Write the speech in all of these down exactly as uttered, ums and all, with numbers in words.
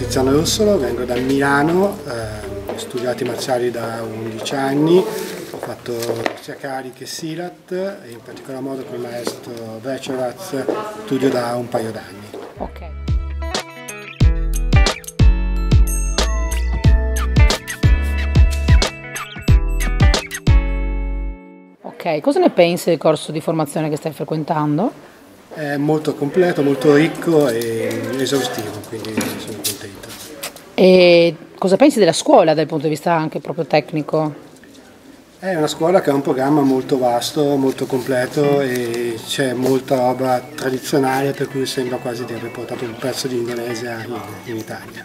Tiziano Rossolo, vengo da Milano, eh, ho studiato arti marziali da undici anni, ho fatto sia Kari che Silat e in particolar modo con il maestro Vechovaz studio da un paio d'anni. Okay. Ok, cosa ne pensi del corso di formazione che stai frequentando? È molto completo, molto ricco e esaustivo, quindi sono contento. E cosa pensi della scuola dal punto di vista anche proprio tecnico? È una scuola che ha un programma molto vasto, molto completo e c'è molta roba tradizionale, per cui sembra quasi di aver portato un pezzo di Indonesia in, in Italia.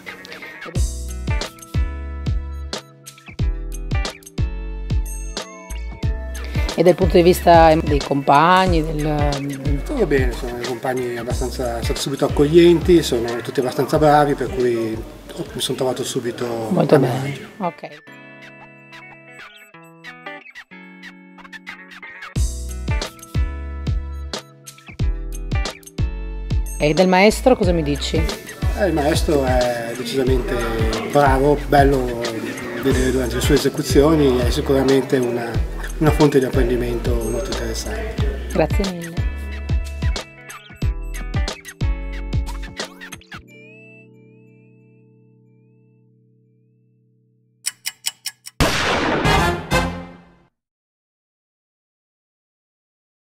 E dal punto di vista dei compagni? Del... Tutto bene, sono dei compagni abbastanza, sono subito accoglienti, sono tutti abbastanza bravi, per cui mi sono trovato subito molto bene. Ok. E del maestro cosa mi dici? Eh, il maestro è decisamente bravo, bello vedere durante le sue esecuzioni, è sicuramente una, una fonte di apprendimento molto interessante. Grazie mille.